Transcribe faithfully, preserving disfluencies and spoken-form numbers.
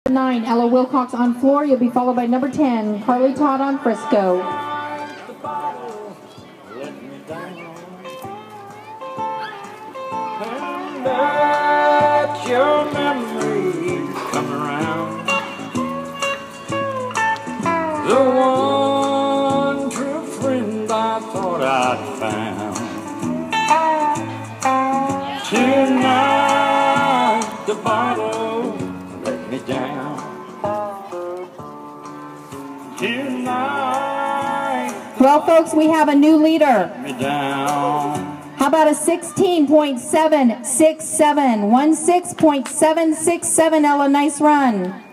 nine, Ella Wilcox on floor. You'll be followed by number ten, Carly Todd on Frisco. Let your memories come around. The one true friend I thought I'd found. Tonight the bottle let me down. Tonight. Well, folks, we have a new leader. Me down. How about a sixteen point seven six seven? sixteen point seven six seven, Ella, nice run.